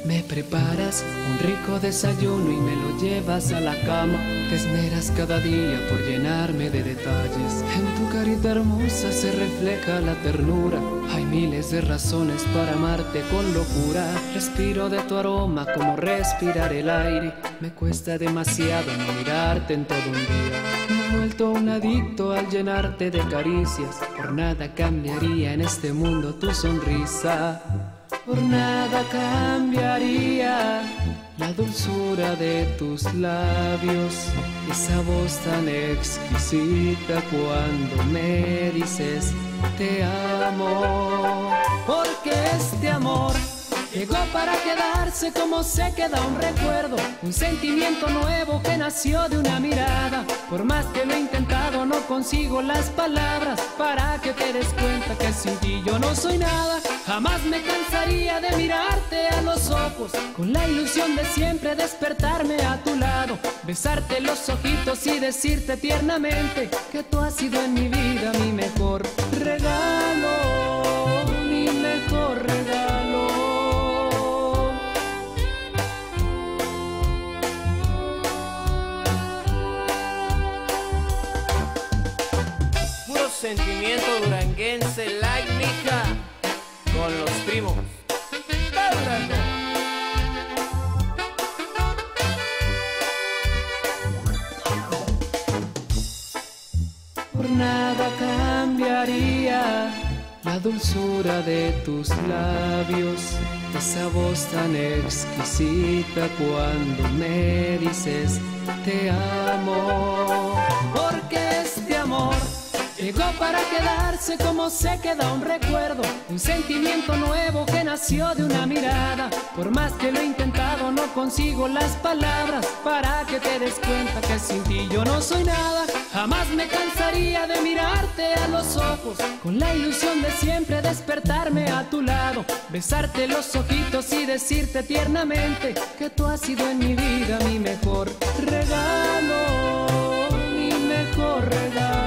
Me preparas un rico desayuno y me lo llevas a la cama. Te esmeras cada día por llenarme de detalles. En tu carita hermosa se refleja la ternura. Hay miles de razones para amarte con locura. Respiro de tu aroma como respirar el aire. Me cuesta demasiado no mirarte en todo un día. Me he vuelto un adicto al llenarte de caricias. Por nada cambiaría en este mundo tu sonrisa. Por nada cambiaría la dulzura de tus labios, esa voz tan exquisita cuando me dices te amo. Porque este amor llegó para quedarse como se queda un recuerdo, un sentimiento nuevo que nació de una mirada. Por más que lo he intentado no consigo las palabras para que te des cuenta que sin ti yo no soy nada. Jamás me cansaría de mirarte a los ojos, con la ilusión de siempre despertarme a tu lado, besarte los ojitos y decirte tiernamente que tú has sido en mi vida mi mejor regalo, mi mejor regalo. Puro sentimiento duranguense, like mija, con los primos. ¡Bailando! Por nada cambiaría la dulzura de tus labios, esa voz tan exquisita cuando me dices te amo. Porque este amor llegó para quedarse como se queda un recuerdo, un sentimiento nuevo que nació de una mirada. Por más que lo he intentado no consigo las palabras para que te des cuenta que sin ti yo no soy nada. Jamás me cansaría de mirarte a los ojos, con la ilusión de siempre despertarme a tu lado, besarte los ojitos y decirte tiernamente que tú has sido en mi vida mi mejor regalo, mi mejor regalo.